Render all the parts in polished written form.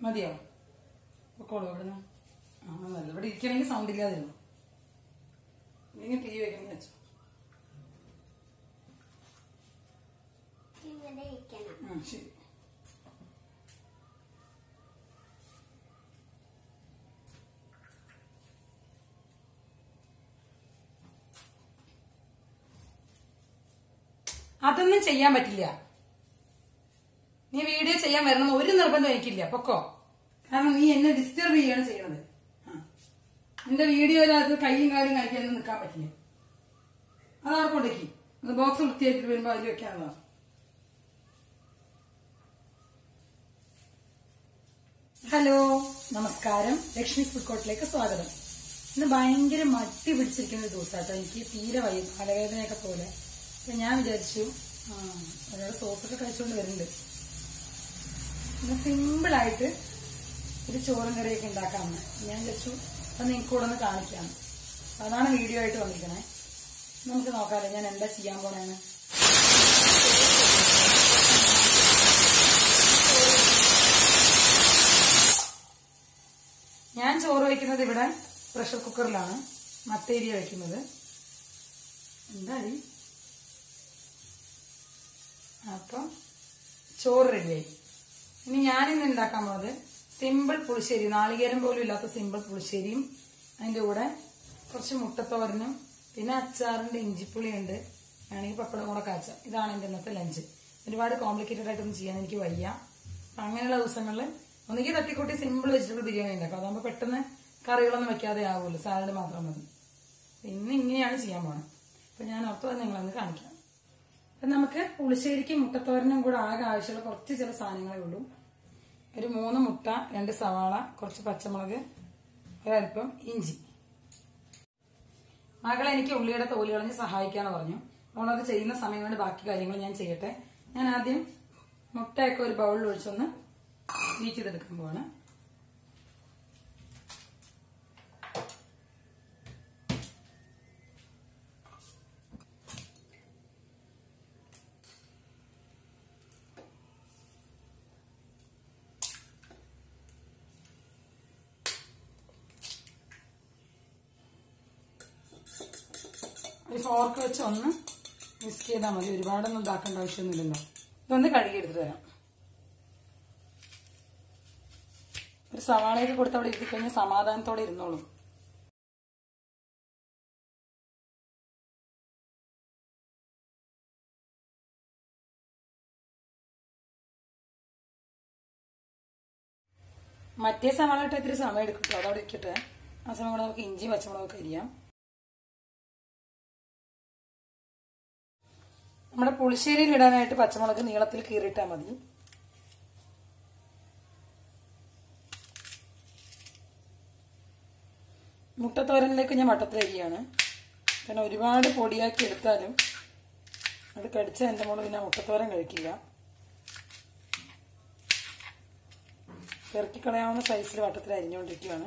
മതിയോ? പൊക്കോളൂ ഇവിടുന്ന്. ആ നല്ല ഇവിടെ ഇരിക്കണമെങ്കിൽ സൗണ്ട് ഇല്ലാതിരുന്നു. ഇല്ലെങ്കിൽ ടീ വയ്ക്കണം വെച്ചോ. ശരി. അതൊന്നും ചെയ്യാൻ പറ്റില്ല. നീ വീഡിയോ ചെയ്യാൻ വരണം ഒരു നിർബന്ധം എനിക്കില്ല. പൊക്കോ. കാരണം നീ എന്നെ ഡിസ്റ്റർബ് ചെയ്യാണ് ചെയ്യണത്. നിന്റെ വീഡിയോയിൽ അത് കൈയും കാലും കാണിക്കാനൊന്നും നിൽക്കാൻ പറ്റില്ല. അതവിടെ കൊണ്ടേക്ക്. അത് ബോക്സ് വൃത്തിയായിട്ട് വരുമ്പോ അതിൽ വെക്കാനുള്ളതാണ്. ഹലോ, നമസ്കാരം. ലക്ഷ്മി ഫുഡ് കോർട്ടിലേക്ക് സ്വാഗതം. ഇന്ന് ഭയങ്കര മട്ടി പിടിച്ചിരിക്കുന്ന ഒരു ദിവസമാട്ടോ. എനിക്ക് തീരെ വയ്യ, തലവേദനയൊക്കെ പോലെ. അപ്പൊ ഞാൻ വിചാരിച്ചു ഒരാൾ സോസൊക്കെ കഴിച്ചുകൊണ്ട് വരുന്നുണ്ട്. ഇന്ന് സിമ്പിളായിട്ട് ഒരു ചോറും കറിയൊക്കെ ഉണ്ടാക്കാമെന്ന് ഞാൻ വിചാരിച്ചു. അപ്പൊ നിങ്ങൾക്ക് കൂടെ ഒന്ന് കാണിക്കാം. അതാണ് വീഡിയോ ആയിട്ട് വന്നിരിക്കണേ. നമുക്ക് നോക്കാമല്ലോ ഞാൻ എന്താ ചെയ്യാൻ പോണേന്ന്. ഞാൻ ചോറ് വയ്ക്കുന്നത് ഇവിടെ പ്രഷർ കുക്കറിലാണ്. മട്ടേരിയ വയ്ക്കുന്നത്. എന്തായി? അപ്പം ചോറ് റെഡിയായി. ഇനി ഞാനിന്ന് ഉണ്ടാക്കാൻ പോകുന്നത് സിമ്പിൾ പുളിശ്ശേരി, നാളികേരം പോലും ഇല്ലാത്ത സിമ്പിൾ പുളിശ്ശേരിയും അതിന്റെ കൂടെ കുറച്ച് മുട്ടത്തോരനും പിന്നെ അച്ചാറിന്റെ ഇഞ്ചിപ്പുളിയുണ്ട്, വേണമെങ്കിൽ പപ്പടം കൂടെ കാച്ചാം. ഇതാണ് എന്റെ ഇന്നത്തെ ലഞ്ച്. ഒരുപാട് കോംപ്ലിക്കേറ്റഡ് ആയിട്ടൊന്നും ചെയ്യാൻ എനിക്ക് വയ്യ. അപ്പൊ അങ്ങനെയുള്ള ദിവസങ്ങളിൽ ഒന്നുകിൽ തട്ടിക്കൂട്ടി സിമ്പിൾ വെജിറ്റബിൾ ബിരിയാണി ഉണ്ടാക്കാം. അതാകുമ്പോൾ പെട്ടെന്ന് കറികളൊന്നും വെക്കാതെ ആവുമല്ലോ, സാലഡ് മാത്രം മതി. ഇന്ന് ഇങ്ങനെയാണ് ചെയ്യാൻ പോണത്. അപ്പൊ ഞാൻ ഓർത്ത് നിങ്ങളൊന്ന് കാണിക്കാം. അപ്പൊ നമുക്ക് പുളിശ്ശേരിക്കും മുട്ടത്തോരനും കൂടെ ആകെ ആവശ്യമുള്ള കുറച്ച് ചില സാധനങ്ങളേ ഉള്ളൂ. ഒരു 3 മുട്ട, 2 സവാള, കുറച്ച് പച്ചമുളക്, ഒരൽപ്പം ഇഞ്ചി. മകളെ എനിക്ക് ഉള്ളിയുടെ തോല് കളഞ്ഞ് സഹായിക്കാന്ന് പറഞ്ഞു. അവളത് ചെയ്യുന്ന സമയം കൊണ്ട് ബാക്കി കാര്യങ്ങൾ ഞാൻ ചെയ്യട്ടെ. ഞാൻ ആദ്യം മുട്ടയൊക്കെ ഒരു ബൗളിൽ ഒഴിച്ചൊന്ന് ബീറ്റ് ചെയ്തെടുക്കാൻ പോവാണ്. ഒരു ഫോർക്ക് വെച്ച് ഒന്ന് മിക്സ് ചെയ്താൽ മതി. ഒരുപാടൊന്നും ഇതാക്കേണ്ട ആവശ്യമൊന്നുമില്ലല്ലോ. ഇതൊന്ന് കഴുകിയെടുത്തിട്ട് വരാം. ഒരു സവാളയൊക്കെ കൊടുത്ത് അവിടെ ഇരുത്തി കഴിഞ്ഞാൽ സമാധാനത്തോടെ ഇരുന്നോളൂ. മറ്റേ സവാള ഇട്ട് ഇത്തിരി സമയം എടുക്കട്ടോ, അതവിടെ ഇരിക്കട്ടെ. ആ സമയം കൂടെ നമുക്ക് ഇഞ്ചി പച്ചമുളകൊക്കെ അരിയാം. നമ്മുടെ പുളിശ്ശേരിയിൽ ഇടാനായിട്ട് പച്ചമുളക് നീളത്തിൽ കീറിയിട്ടാൽ മതി. മുട്ടത്തോരനിലേക്ക് ഞാൻ വട്ടത്തിലരിയാണ്. കാരണം ഒരുപാട് പൊടിയാക്കി എടുത്താലും അത് കടിച്ച എൻ്റെ മോള് പിന്നെ മുട്ടത്തോരൻ കഴിക്കില്ല. പെറുക്കിക്കളയാവുന്ന സൈസിൽ വട്ടത്തിൽ അരിഞ്ഞുകൊണ്ടിരിക്കുകയാണ്.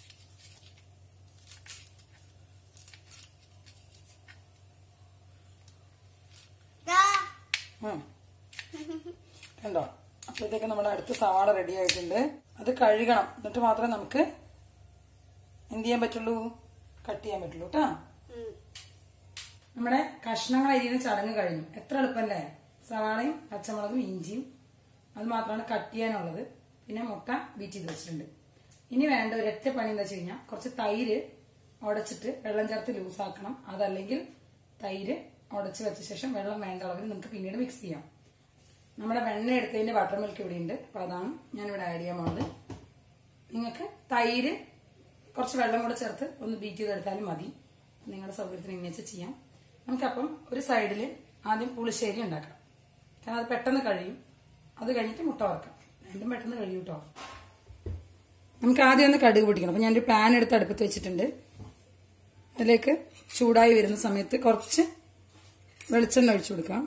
കണ്ടോ? അപ്പോഴത്തേക്ക് നമ്മുടെ അടുത്ത സവാള റെഡി ആയിട്ടുണ്ട്. അത് കഴുകണം, എന്നിട്ട് മാത്രമേ നമുക്ക് എന്ത് ചെയ്യാൻ പറ്റുള്ളൂ, കട്ട് ചെയ്യാൻ പറ്റുള്ളൂ കേട്ടാ. നമ്മുടെ കഷ്ണങ്ങൾ അരിയുന്ന ചടങ്ങ് കഴിഞ്ഞു. എത്ര എളുപ്പല്ലേ? സവാളയും പച്ചമുളകും ഇഞ്ചിയും അത് മാത്രമാണ് കട്ട് ചെയ്യാനുള്ളത്. പിന്നെ മുട്ട ബീറ്റ് ചെയ്ത് വെച്ചിട്ടുണ്ട്. ഇനി വേണ്ട ഒരൊറ്റ പണി എന്താ വെച്ച് കഴിഞ്ഞാൽ കുറച്ച് തൈര് ഉടച്ചിട്ട് വെള്ളം ചേർത്ത് ലൂസാക്കണം. അതല്ലെങ്കിൽ തൈര് ഉടച്ച് വെച്ച ശേഷം വെള്ളം വേണ്ട അളവിൽ നിങ്ങൾക്ക് പിന്നീട് മിക്സ് ചെയ്യാം. നമ്മുടെ വെണ്ണ എടുത്തതിന്റെ ബട്ടർ മിൽക്ക് ഇവിടെ ഉണ്ട്. അപ്പൊ അതാണ് ഞാനിവിടെ ആഡ് ചെയ്യാൻ പോകുന്നത്. നിങ്ങൾക്ക് തൈര് കുറച്ച് വെള്ളം കൂടെ ചേർത്ത് ഒന്ന് ബീറ്റ് ചെയ്തെടുത്താലും മതി. നിങ്ങളുടെ സൗകര്യത്തിന് ഇങ്ങനെ ചെയ്യാം. നമുക്കപ്പം ഒരു സൈഡിൽ ആദ്യം പുളിശ്ശേരി ഉണ്ടാക്കാം. കാരണം അത് പെട്ടെന്ന് കഴിയും. അത് കഴിഞ്ഞിട്ട് മുട്ട വറക്കാം. രണ്ടും പെട്ടെന്ന് കഴിയും കേട്ടോ. നമുക്ക് ആദ്യം ഒന്ന് കടുക് പൊട്ടിക്കണം. അപ്പൊ ഞാനൊരു പാൻ എടുത്ത് അടുപ്പത്ത് വെച്ചിട്ടുണ്ട്. അതിലേക്ക് ചൂടായി വരുന്ന സമയത്ത് കുറച്ച് വെളിച്ചെണ്ണ ഒഴിച്ചു കൊടുക്കാം.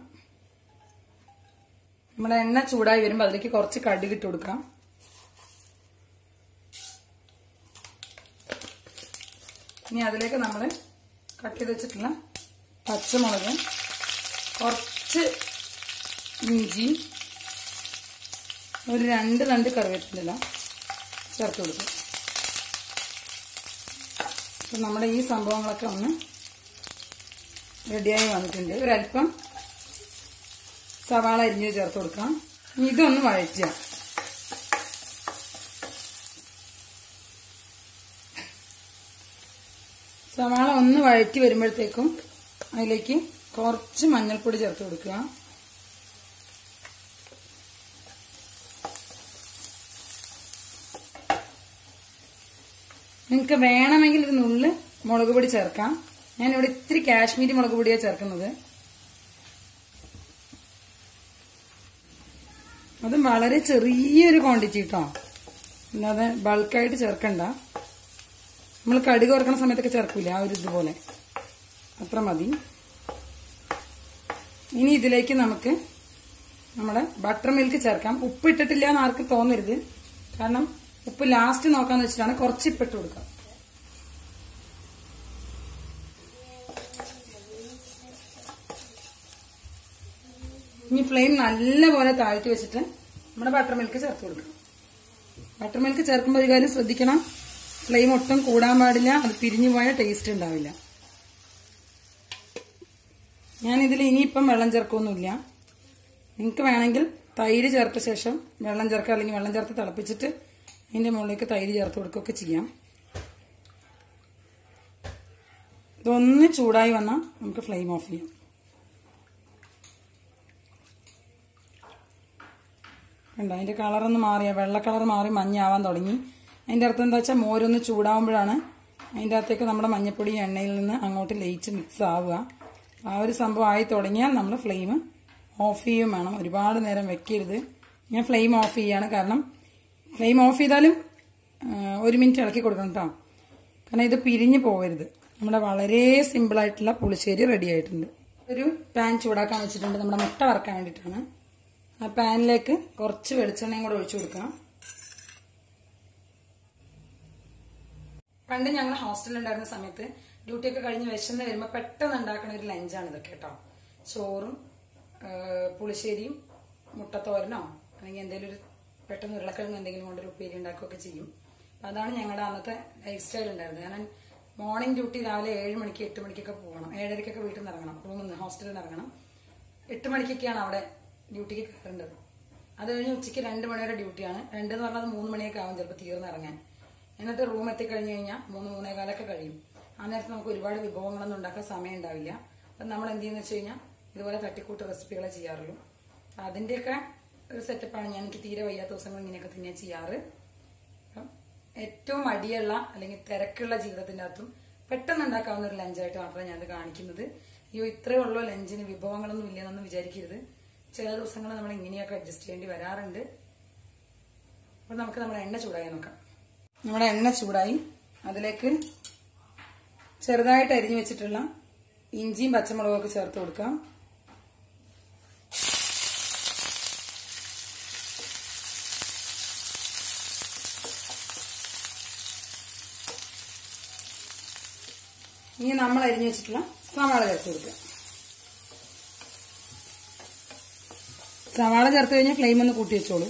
നമ്മുടെ എണ്ണ ചൂടായി വരുമ്പോൾ അതിലേക്ക് കുറച്ച് കടുക് ഇട്ട് കൊടുക്കാം. ഇനി അതിലേക്ക് നമ്മൾ കട്ട് ചെയ്ത് വെച്ചിട്ടുള്ള പച്ചമുളക്, കുറച്ച് ഇഞ്ചി, ഒരു 2 തണ്ട് കറിവേപ്പില, ചേർത്ത് കൊടുക്കും. അപ്പം നമ്മുടെ ഈ സംഭവങ്ങളൊക്കെ ഒന്ന് റെഡിയായി വന്നിട്ടുണ്ട്. ഒരല്പം സവാള അരിഞ്ഞ് ചേർത്ത് കൊടുക്കാം. ഇതൊന്ന് വഴറ്റുക. സവാള ഒന്ന് വഴറ്റി വരുമ്പോഴത്തേക്കും അതിലേക്ക് കുറച്ച് മഞ്ഞൾപ്പൊടി ചേർത്ത് കൊടുക്കുക. നിങ്ങൾക്ക് വേണമെങ്കിൽ ഒരു നുള്ള് മുളക് പൊടി ചേർക്കാം. ഞാനിവിടെ ഇത്തിരി കാശ്മീരി മുളക് പൊടിയാണ് ചേർക്കുന്നത്. അത് വളരെ ചെറിയൊരു ക്വാണ്ടിറ്റി കേട്ടോ, അല്ലാതെ ബൾക്കായിട്ട് ചേർക്കണ്ട. നമ്മൾ കടുക് വറുക്കണ സമയത്തൊക്കെ ചേർക്കില്ല, ആ ഒരു ഇതുപോലെ അത്ര മതി. ഇനി ഇതിലേക്ക് നമുക്ക് നമ്മുടെ ബട്ടർ മിൽക്ക് ചേർക്കാം. ഉപ്പ് ഇട്ടിട്ടില്ല എന്ന് ആർക്ക് തോന്നരുത്, കാരണം ഉപ്പ് ലാസ്റ്റ് നോക്കാന്ന് വെച്ചിട്ടാണ്. കുറച്ച് ഇപ്പിട്ട് കൊടുക്കാം. ഇനി ഫ്ലെയിം നല്ലപോലെ താഴ്ത്തി വെച്ചിട്ട് നമ്മുടെ ബട്ടർ മിൽക്ക് ചേർത്ത് കൊടുക്കണം. ബട്ടർ മിൽക്ക് ചേർക്കുമ്പോൾ ഒരു കാര്യം ശ്രദ്ധിക്കണം, ഫ്ലെയിം ഒട്ടും കൂടാൻ പാടില്ല, അത് പിരിഞ്ഞു പോയ ടേസ്റ്റ് ഉണ്ടാവില്ല. ഞാനിതിൽ ഇനിയിപ്പം വെള്ളം ചേർക്കൊന്നുമില്ല. നിങ്ങൾക്ക് വേണമെങ്കിൽ തൈര് ചേർത്ത ശേഷം വെള്ളം ചേർക്കുക, അല്ലെങ്കിൽ വെള്ളം ചേർത്ത് തിളപ്പിച്ചിട്ട് അതിന്റെ മുകളിലേക്ക് തൈര് ചേർത്ത് കൊടുക്കുകയൊക്കെ ചെയ്യാം. ഇതൊന്ന് ചൂടായി വന്നാൽ നമുക്ക് ഫ്ലെയിം ഓഫ് ചെയ്യാം. കണ്ടോ, അതിന്റെ കളറൊന്ന് മാറിയ വെള്ള കളർ മാറി മഞ്ഞാവാൻ തുടങ്ങി. അതിന്റെ അർത്ഥം എന്താ വെച്ചാൽ മോരൊന്ന് ചൂടാവുമ്പോഴാണ് അതിൻ്റെ അകത്തേക്ക് നമ്മുടെ മഞ്ഞപ്പൊടി എണ്ണയിൽ നിന്ന് അങ്ങോട്ട് ലയിച്ച് മിക്സ് ആവുക. ആ ഒരു സംഭവം ആയി തുടങ്ങിയാൽ നമ്മൾ ഫ്ലെയിം ഓഫ് ചെയ്യും വേണം. ഒരുപാട് നേരം വെക്കരുത്. ഞാൻ ഫ്ലെയിം ഓഫ് ചെയ്യാണ്, കാരണം ഫ്ലെയിം ഓഫ് ചെയ്താലും 1 മിനിറ്റ് ഇളക്കി കൊടുക്കണം കേട്ടോ, കാരണം ഇത് പിരിഞ്ഞു പോകരുത്. നമ്മുടെ വളരെ സിമ്പിളായിട്ടുള്ള പുളിശ്ശേരി റെഡി ആയിട്ടുണ്ട്. ഒരു പാൻ ചൂടാക്കാൻ വെച്ചിട്ടുണ്ട്, നമ്മുടെ മുട്ട വറക്കാൻ വേണ്ടിയിട്ടാണ്. ആ പാനിലേക്ക് കുറച്ച് വെളിച്ചെണ്ണയും കൂടെ ഒഴിച്ചു കൊടുക്കാം. പണ്ട് ഞങ്ങൾ ഹോസ്റ്റലിൽ ഉണ്ടായിരുന്ന സമയത്ത് ഡ്യൂട്ടിയൊക്കെ കഴിഞ്ഞ് വിശന്ന് വരുമ്പോൾ പെട്ടെന്ന് ഉണ്ടാക്കുന്ന ഒരു ലഞ്ചാണ് ഇതൊക്കെ കേട്ടോ. ചോറും പുളിശ്ശേരിയും മുട്ടത്തോരനോ അല്ലെങ്കിൽ എന്തെങ്കിലും ഒരു പെട്ടെന്ന് ഉരുളക്കിഴങ്ങ് എന്തെങ്കിലും കൊണ്ടൊരു ഉപ്പേരി ഉണ്ടാക്കുകയൊക്കെ ചെയ്യും. അപ്പം അതാണ് ഞങ്ങളുടെ അന്നത്തെ ലൈഫ് സ്റ്റൈൽ ഉണ്ടായിരുന്നത്. കാരണം മോർണിംഗ് ഡ്യൂട്ടി രാവിലെ 7 മണിക്ക് 8 മണിക്കൊക്കെ പോകണം, 7:30 വീട്ടിൽ നിന്ന് ഇറങ്ങണം, റൂമിൽ നിന്ന് ഹോസ്റ്റലിൽ നിന്ന് ഇറങ്ങണം. 8 മണിക്കൊക്കെയാണ് അവിടെ ഡ്യൂട്ടിക്ക് കയറേണ്ടത്. അത് കഴിഞ്ഞ് ഉച്ചയ്ക്ക് 2 മണി വരെ ഡ്യൂട്ടിയാണ്. 2 എന്ന് പറഞ്ഞാൽ 3 മണിയൊക്കെ ആവും ചിലപ്പോൾ തീർന്നിറങ്ങാൻ. എന്നിട്ട് റൂം എത്തിക്കഴിഞ്ഞ് കഴിഞ്ഞാൽ 3-3:15 കഴിയും. ആ നേരത്ത് നമുക്ക് ഒരുപാട് വിഭവങ്ങളൊന്നും ഉണ്ടാക്കാൻ സമയം ഉണ്ടാവില്ല. അപ്പം നമ്മൾ എന്ത് ചെയ്യുന്ന വെച്ച് കഴിഞ്ഞാൽ ഇതുപോലെ തട്ടിക്കൂട്ട് റെസിപ്പികളെ ചെയ്യാറുള്ളൂ. അതിൻ്റെയൊക്കെ ഒരു സെറ്റപ്പാണ്. ഞാൻ എനിക്ക് തീരെ വയ്യാത്ത ദിവസങ്ങൾ ഇങ്ങനെയൊക്കെ തന്നെയാണ് ചെയ്യാറ്. അപ്പം ഏറ്റവും മടിയുള്ള അല്ലെങ്കിൽ തിരക്കുള്ള ജീവിതത്തിൻ്റെ അകത്തും പെട്ടെന്ന് ഉണ്ടാക്കാവുന്ന ഒരു ലഞ്ചായിട്ട് മാത്രമേ ഞാനത് കാണിക്കുന്നത്. അയ്യോ ഇത്രയേ ഉള്ളൂ ലഞ്ചിന് വിഭവങ്ങളൊന്നും ഇല്ലെന്നൊന്നും വിചാരിക്കരുത്. ചില ദിവസങ്ങൾ നമ്മൾ ഇങ്ങനെയൊക്കെ അഡ്ജസ്റ്റ് ചെയ്യേണ്ടി വരാറുണ്ട്. അപ്പം നമുക്ക് നമ്മുടെ എണ്ണ ചൂടായി നോക്കാം. നമ്മുടെ എണ്ണ ചൂടായി, അതിലേക്ക് ചെറുതായിട്ട് അരിഞ്ഞു വെച്ചിട്ടുള്ള ഇഞ്ചിയും പച്ചമുളകും ഒക്കെ ചേർത്ത് കൊടുക്കാം. ഇനി നമ്മൾ അരിഞ്ഞു വെച്ചിട്ടുള്ള സവാള ചേർത്ത് കൊടുക്കുക. സവാള ചേർത്ത് കഴിഞ്ഞാൽ ഫ്ലെയിം ഒന്ന് കൂട്ടി വെച്ചോളൂ.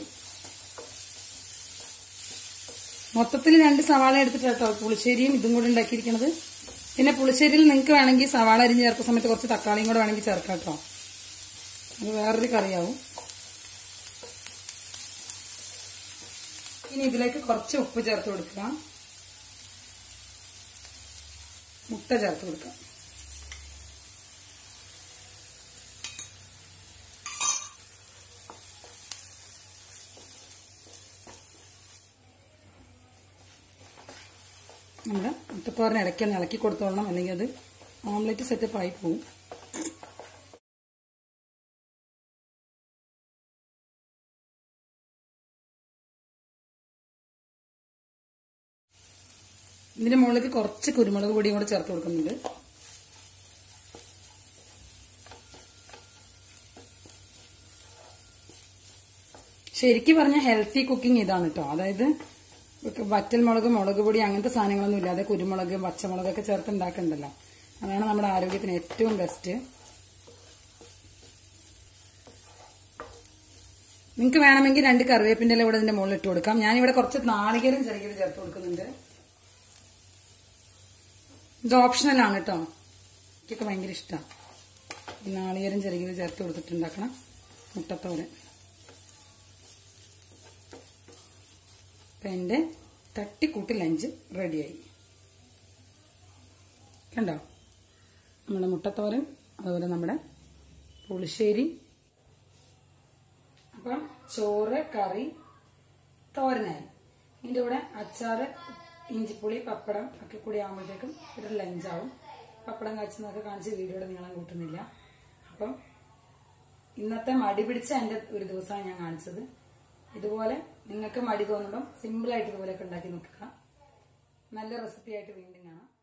മൊത്തത്തിൽ 2 സവാള എടുത്തിട്ട് കേട്ടോ പുളിശ്ശേരിയും ഇതും കൂടെ ഉണ്ടാക്കിയിരിക്കുന്നത്. പിന്നെ പുളിശ്ശേരിയിൽ നിങ്ങൾക്ക് വേണമെങ്കിൽ സവാള അരിഞ്ഞ് ചേർക്കുന്ന സമയത്ത് കുറച്ച് തക്കാളിയും കൂടെ വേണമെങ്കിൽ ചേർക്കാം കേട്ടോ, അത് വേറൊരു കറിയാവും. ഇനി ഇതിലേക്ക് കുറച്ച് ഉപ്പ് ചേർത്ത് കൊടുക്കുക, മുട്ട ചേർത്ത് കൊടുക്കുക. നമ്മുടെ മുട്ടത്തോരൻ ഇടയ്ക്കൊന്ന് ഇളക്കി കൊടുത്തോളണം, അല്ലെങ്കിൽ അത് ഓംലെറ്റ് സെറ്റപ്പ് ആയി പോവും. ഇതിന്റെ മുകളിലേക്ക് കുറച്ച് കുരുമുളക് പൊടിയും കൂടെ ചേർത്ത് കൊടുക്കുന്നുണ്ട്. ശരിക്കും പറഞ്ഞ ഹെൽത്തി കുക്കിംഗ് ഇതാണ് കേട്ടോ. അതായത് വറ്റൽമുളക്, മുളക് പൊടി അങ്ങനത്തെ സാധനങ്ങളൊന്നും ഇല്ലാതെ കുരുമുളക്, പച്ചമുളകൊക്കെ ചേർത്ത് ഉണ്ടാക്കണ്ടല്ലോ. അതാണ് നമ്മുടെ ആരോഗ്യത്തിന് ഏറ്റവും ബെസ്റ്റ്. നിങ്ങൾക്ക് വേണമെങ്കിൽ 2 കറിവേപ്പിന്റെ ഇല ഇവിടെ ഇതിന്റെ മുകളിൽ ഇട്ട് കൊടുക്കാം. ഞാനിവിടെ കുറച്ച് നാളികേരം ചെറുകിയത് ചേർത്ത് കൊടുക്കുന്നുണ്ട്. ഇത് ഓപ്ഷണലാണ് കേട്ടോ, എനിക്കൊക്കെ ഭയങ്കര ഇഷ്ടമാണ്. നാളികേരം ചെറുകിയത് ചേർത്ത് കൊടുത്തിട്ടുണ്ടാക്കണം മുട്ടത്തോരൻ. അപ്പൊ എന്റെ തട്ടിക്കൂട്ട് ലഞ്ച് റെഡിയായി. കണ്ടോ, നമ്മുടെ മുട്ടത്തോരൻ, അതുപോലെ നമ്മുടെ പുളിശ്ശേരി. അപ്പം ചോറ്, കറി, തോരനായി. ഇതിന്റെ കൂടെ അച്ചാറ്, ഇഞ്ചിപ്പുളി, പപ്പടം ഒക്കെ കൂടി ആകുമ്പോഴത്തേക്കും ഒരു ലഞ്ചാവും. പപ്പടം കാച്ചുന്നതൊക്കെ കാണിച്ച് വീഡിയോയുടെ നീളം കൂട്ടുന്നില്ല. അപ്പം ഇന്നത്തെ മടി പിടിച്ച എന്റെ ഒരു ദിവസമാണ് ഞാൻ കാണിച്ചത്. ഇതുപോലെ നിങ്ങൾക്ക് മടി തോന്നുമ്പം സിമ്പിളായിട്ട് ഇതുപോലെയൊക്കെ ഉണ്ടാക്കി നോക്കുക. നല്ല റെസിപ്പി ആയിട്ട് വീണ്ടും കാണാം.